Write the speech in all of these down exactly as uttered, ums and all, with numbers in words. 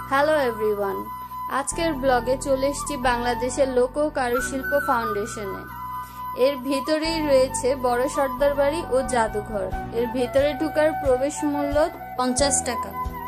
Hello everyone, আজকের ব্লগে চলে এসেছি বাংলাদেশের লোক কারুশিল্প ফাউন্ডেশনে। এর ভিতরেই রয়েছে বড় সর্দার বাড়ি ও জাদুঘর। এর ভিতরে ঢোকার প্রবেশ মূল্য পঞ্চাশ টাকা।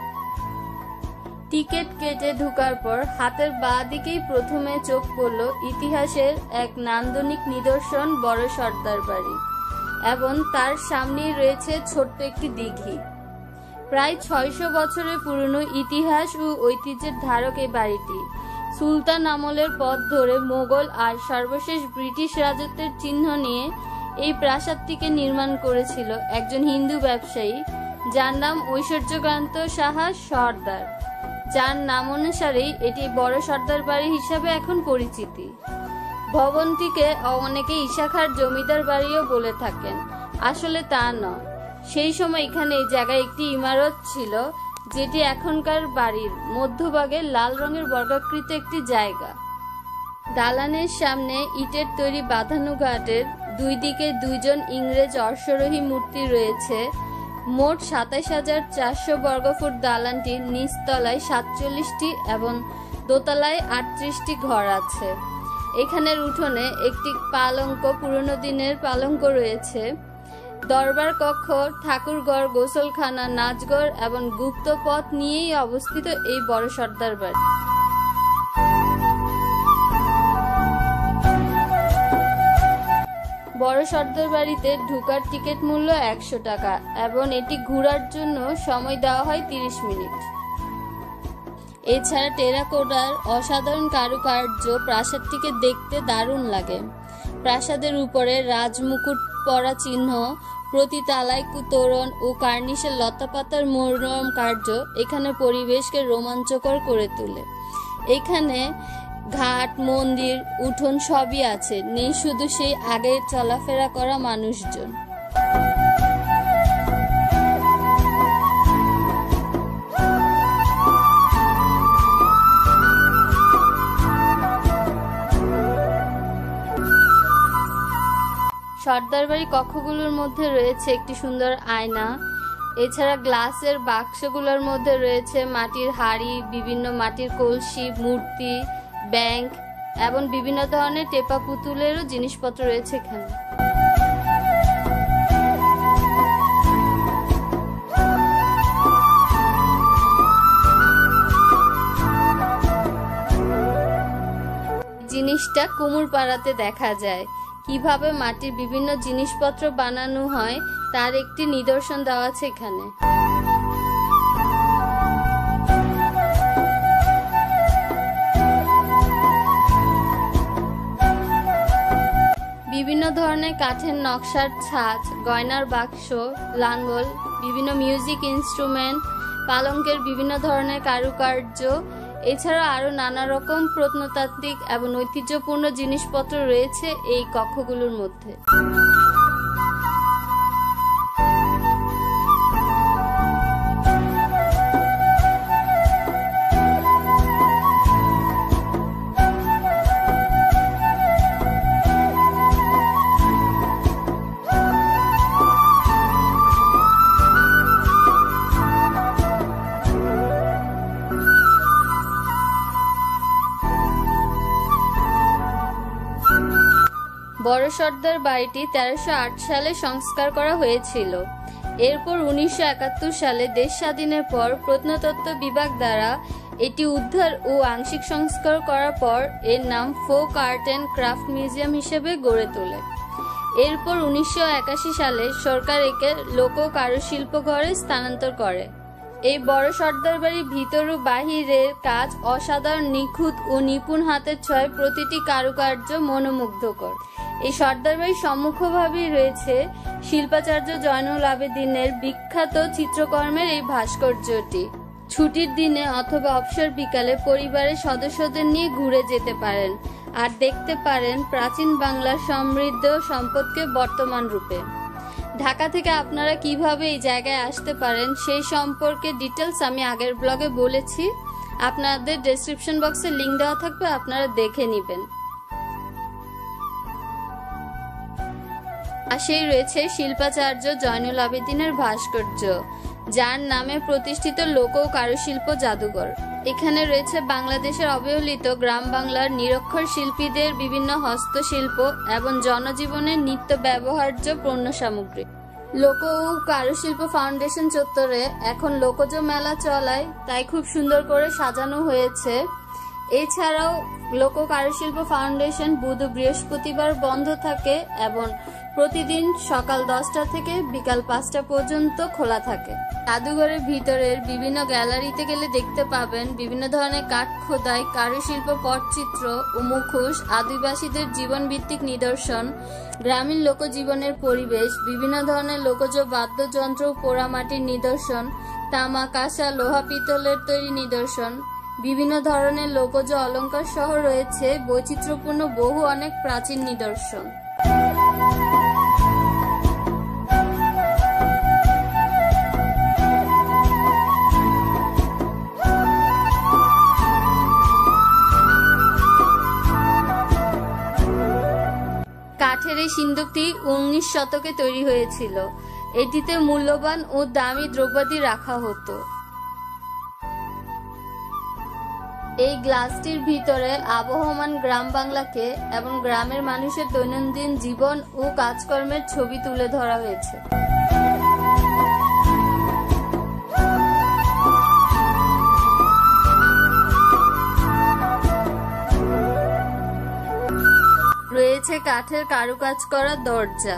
টিকিট কেটে ঢোকার পর হাতের বাঁ দিকেই প্রথমে চোখ পড়ল ইতিহাসের এক নান্দনিক নিদর্শন বড় সর্দার বাড়ি, এবং তার সামনেই রয়েছে ছোট্ট একটি দিঘি। প্রায় ছয়শ বছরের পুরনো ইতিহাস ও ঐতিহ্যের ধারক এই বাড়িটি। সুলতান আমলের পথ ধরে মোগল আর সর্বশেষ ব্রিটিশ রাজত্বের চিহ্ন নিয়ে এই প্রাসাদটিকে নির্মাণ করেছিল একজন হিন্দু ব্যবসায়ী, যার নাম ঐশ্বর্যকান্ত সাহা সর্দার, যার নাম অনুসারেই এটি বড় সর্দার বাড়ি হিসাবে এখন পরিচিতি। ভবনটিকে অনেকে ইশাখার জমিদার বাড়িও বলে থাকেন, আসলে তা নয়। সেই সময় এখানে এই জায়গায় একটি ইমারত ছিল, যেটি এখনকার বাড়ির মধ্যভাগে লাল রঙের বর্গাকৃত একটি জায়গা। দালানের সামনে ইটের তৈরি বাঁধানো ঘাটের দুই দিকে দুইজন ইংরেজ অশ্বারোহী মূর্তি রয়েছে। মোট সাতাইশ হাজার চারশো বর্গফুট দালানটির নিচতলায় সাতচল্লিশটি এবং দোতলায় আটত্রিশটি ঘর আছে। এখানের উঠোনে একটি পালঙ্ক, পুরনো দিনের পালঙ্ক রয়েছে। দরবার কক্ষ, ঠাকুরঘর, গোসলখানা, নাচঘর এবং গুপ্ত পথ নিয়েই অবস্থিত এই বড় সর্দার বাড়ি। বড় সর্দার বাড়িতে ঢোকার টিকিট মূল্য একশো টাকা এবং এটি ঘোরার জন্য সময় দেওয়া হয় তিরিশ মিনিট। এছাড়া টেরাকোটার অসাধারণ কারুকার্য প্রাসাদটিকে দেখতে দারুণ লাগে। প্রাসাদের উপরে রাজমুকুট পরা চিহ্ন, প্রতি তালায় তোরণ ও কার্নিশের লতাপাতার মনোরম কার্য এখানে পরিবেশকে রোমাঞ্চকর করে তোলে। এখানে ঘাট, মন্দির, উঠোন সবই আছে, নেই শুধু সেই আগে চলাফেরা করা মানুষজন। সর্দার বাড়ি কক্ষগুলোর মধ্যে রয়েছে একটি সুন্দর আয়না। এছাড়া গ্লাসের বাক্সগুলোর মধ্যে রয়েছে মাটির হাড়ি, বিভিন্ন মাটির কলসি, মূর্তি, ব্যাংক এবং বিভিন্ন ধরনের টেপা পুতুলেরও জিনিসপত্র রয়েছে এখানে। জিনিসটা কুমুর পাড়াতে দেখা যায়। কিভাবে মাটির বিভিন্ন জিনিসপত্র বানানো হয় তার একটি নিদর্শন দেওয়া আছে এখানে। বিভিন্ন ধরনের কাঠের নকশার ছাঁচ, গয়নার বাক্স, লাঙ্গল, বিভিন্ন মিউজিক ইনস্ট্রুমেন্ট, পালঙ্কের বিভিন্ন ধরনের কারুকার্য, এছাড়া আরো নানা রকম প্রত্নতাত্ত্বিক এবং ঐতিহ্যপূর্ণ জিনিসপত্র রয়েছে এই কক্ষগুলোর মধ্যে। বড় সর্দার বাড়িটি তেরোশো আট সালে সংস্কার করা হয়েছিল। এরপর উনিশশো একাত্তর সালে দেশ স্বাধীনের পর প্রত্নতত্ত্ব বিভাগ দ্বারা এটি উদ্ধার ও আংশিক সংস্কার করার পর এর নাম folk art and craft museum হিসেবে গড়ে তোলে। এরপর উনিশশো একাশি সালে সরকার একে লোক কারুশিল্প ঘরে স্থানান্তর করে। এই বড় সর্দার বাড়ির ভিতর ও বাহিরের কাজ অসাধারণ, নিখুঁত ও নিপুণ হাতের ছোঁয়ায় প্রতিটি কারুকার্য মনোমুগ্ধকর। এই সর্দার বাড়ির সম্মুখভাবেই রয়েছে শিল্পাচার্য জয়নুল আবেদিনের বিখ্যাত চিত্রকর্মের এই ভাস্কর্যটি। ছুটির দিনে অথবা অবসর বিকালে পরিবারের সদস্যদের নিয়ে ঘুরে যেতে পারেন আর দেখতে পারেন প্রাচীন বাংলার সমৃদ্ধ সম্পদকে বর্তমান রূপে। ঢাকা থেকে আপনারা কিভাবে এই জায়গায় আসতে পারেন সেই সম্পর্কে ডিটেলস আমি আগের ব্লগে বলেছি, আপনাদের ডেসক্রিপশন বক্সে লিংক দেওয়া থাকবে, আপনারা দেখে নেবেন। পাশেই রয়েছে শিল্পাচার্য জয়নুল আবেদিনের ভাস্কর্য, যার নামে প্রতিষ্ঠিত লোক ও কারুশিল্প জাদুঘর। এখানে রয়েছে বাংলাদেশের অবহেলিত গ্রাম বাংলার নিরক্ষর শিল্পীদের বিভিন্ন হস্তশিল্প এবং জনজীবনের নিত্য ব্যবহার্য পণ্য সামগ্রী। লোক ও কারুশিল্প ফাউন্ডেশন চত্বরে এখন লোকজ মেলা চলায়, তাই খুব সুন্দর করে সাজানো হয়েছে। এছাড়াও লোক কারুশিল্প ফাউন্ডেশন বুধ ও বৃহস্পতিবার বন্ধ থাকে এবং প্রতিদিন সকাল দশটা থেকে বিকাল পাঁচটা পর্যন্ত খোলা থাকে। জাদুঘরের ভিতরের বিভিন্ন গ্যালারিতে গেলে দেখতে পাবেন বিভিন্ন ধরনের কাঠ খোদাই, কারুশিল্প, পটচিত্র ও মুখোশ, আদিবাসীদের জীবন ভিত্তিক নিদর্শন, গ্রামীণ লোকজীবনের পরিবেশ, বিভিন্ন ধরনের লোকজ বাদ্যযন্ত্র, পোড়ামাটির নিদর্শন, তামা, কাঁসা, লোহা, পিতলের তৈরি নিদর্শন, বিভিন্ন ধরনের লোকজ অলংকার সহ রয়েছে বৈচিত্র্যপূর্ণ বহু অনেক প্রাচীন নিদর্শন। কাঠের এই সিন্দুকটি উনিশ শতকে তৈরি হয়েছিল। এটিতে মূল্যবান ও দামি দ্রব্যাদি রাখা হতো। এই গ্লাসটির ভিতরে আবহমান গ্রাম বাংলাকে এবং গ্রামের মানুষের দৈনন্দিন জীবন ও কাজকর্মের ছবি তুলে ধরা হয়েছে। রয়েছে কাঠের কারুকাজ করা দরজা।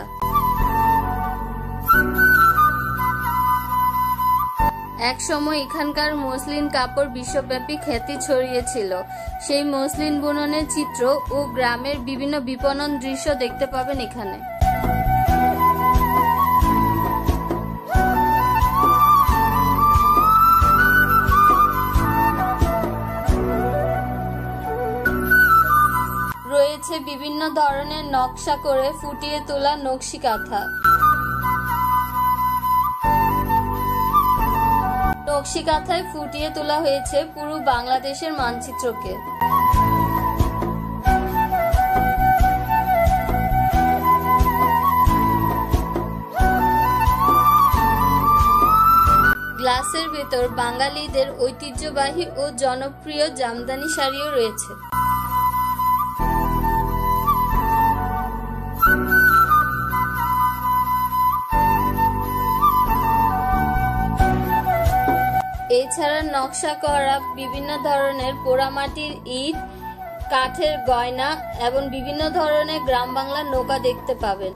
এক সময় এখানকার মসলিন কাপড় বিশ্বব্যাপী খ্যাতি ছড়িয়েছিল। সেই মসলিন বুননের চিত্র ও গ্রামের বিভিন্ন বিপণন দৃশ্য দেখতে পাবেন এখানে। রয়েছে বিভিন্ন ধরনের নকশা করে ফুটিয়ে তোলা নকশি কাঁথা। নকশি কাঁথায় ফুটিয়ে তোলা হয়েছে পুরো বাংলাদেশের মানচিত্রকে। গ্লাসের ভেতর বাঙালিদের ঐতিহ্যবাহী ও জনপ্রিয় জামদানি শাড়িও রয়েছে। এছাড়া নকশা করা বিভিন্ন ধরনের পোড়ামাটির ইট, কাঠের গয়না এবং বিভিন্ন ধরনের গ্রাম বাংলার নৌকা দেখতে পাবেন।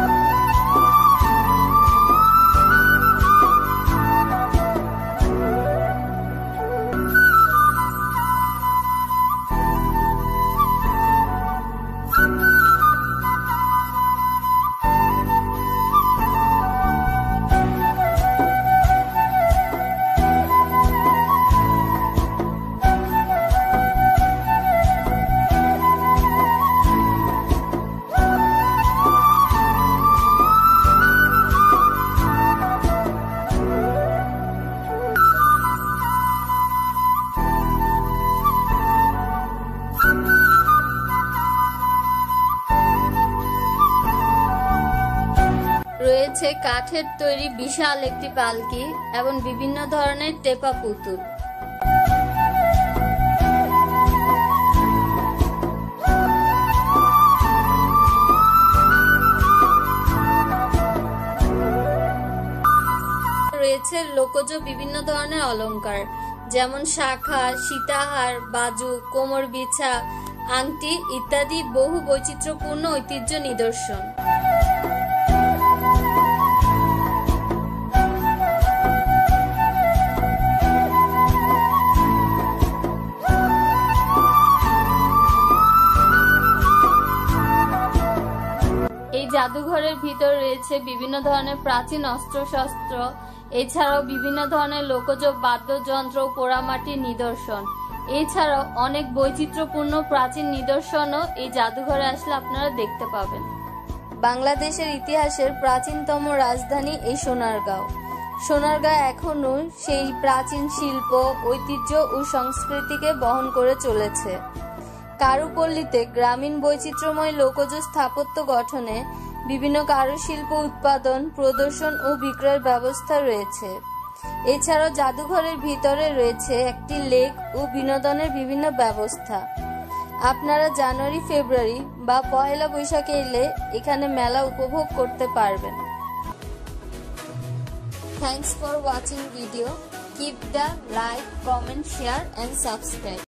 রয়েছে কাঠের তৈরি বিশাল একটি পালকি এবং বিভিন্ন ধরনের টেপা পুতুল। রয়েছে লোকজ বিভিন্ন ধরনের অলংকার, যেমন শাখা, সীতাহার, বাজু, কোমর বিছা, আংটি ইত্যাদি বহু বৈচিত্র্যপূর্ণ ঐতিহ্য নিদর্শন। জাদুঘরের ভিতর রয়েছে বিভিন্ন ধরনের প্রাচীন অস্ত্রশস্ত্র, এছাড়াও বিভিন্ন ধরনের লোকজ বাদ্যযন্ত্র, পোড়ামাটির নিদর্শন। এছাড়াও অনেক বৈচিত্র্যপূর্ণ প্রাচীন নিদর্শনও এই জাদুঘরে আসলে আপনারা দেখতে পাবেন। বাংলাদেশের ইতিহাসের প্রাচীনতম রাজধানী এই সোনারগাঁও। সোনারগাঁও এখনো সেই প্রাচীন শিল্প, ঐতিহ্য ও সংস্কৃতিকে বহন করে চলেছে। কারুপল্লীতে গ্রামীণ বৈচিত্র্যময় লোকজ স্থাপত্য গঠনে বিভিন্ন কারুশিল্প উৎপাদন, প্রদর্শন ও বিক্রয়ের ব্যবস্থা রয়েছে। এছাড়াও জাদুঘরের ভিতরে রয়েছে একটি লেক ও বিনোদনের বিভিন্ন ব্যবস্থা। আপনারা জানুয়ারি ফেব্রুয়ারি বা পয়লা বৈশাখে এলে এখানে মেলা উপভোগ করতে পারবেন। Thanks for watching video. Keep the like, comment, share and subscribe.